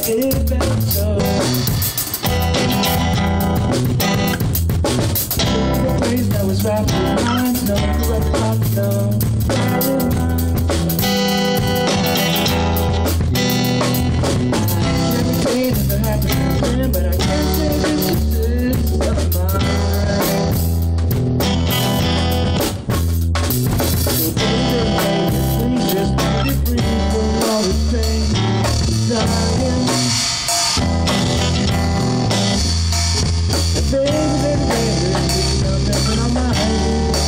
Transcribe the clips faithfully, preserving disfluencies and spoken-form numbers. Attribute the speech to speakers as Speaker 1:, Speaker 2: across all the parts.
Speaker 1: it better. The place that was wrapped in lines, no correct thought, no. I can't say that the happiness then, but I can't say this is of mine. So baby, baby, please just let it breathe from all the pain, dying. And baby, baby, baby, please stop messing on my head.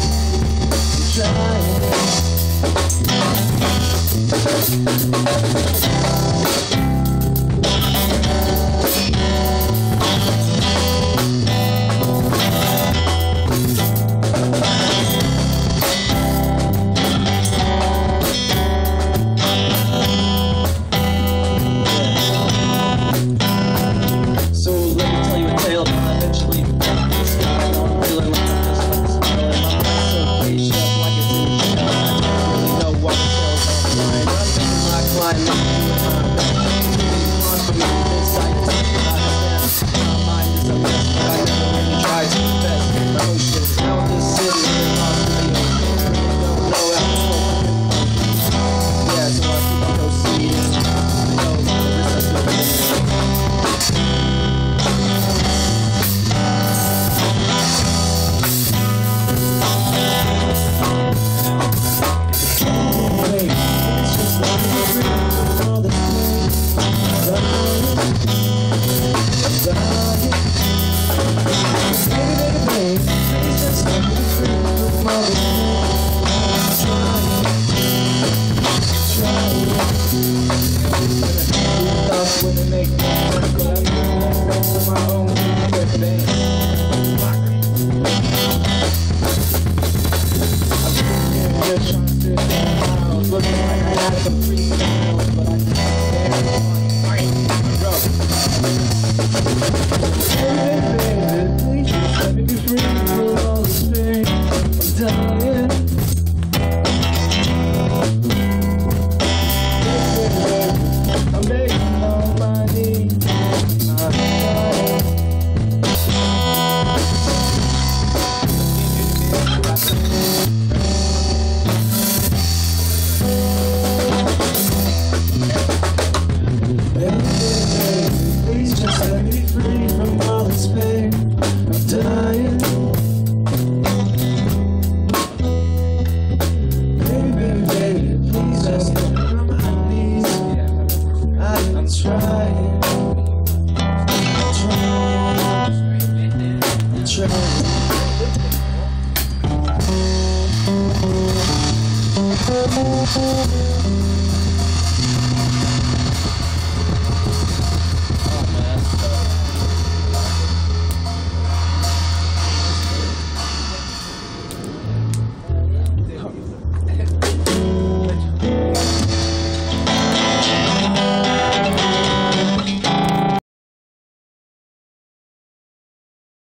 Speaker 1: When they make me sense, but I'm doing this on my own. Everything. I'm sitting here just trying to sit down. I was looking like I had some free sounds, but I can't go. Hey, baby, please just let me be free from all this pain. I'm dying. I'm begging on my knees. I'm dying. Baby, baby, please just let me free from all this pain. I'm dying. Baby, baby, baby, please just let me from my knees. I'm trying, trying, trying.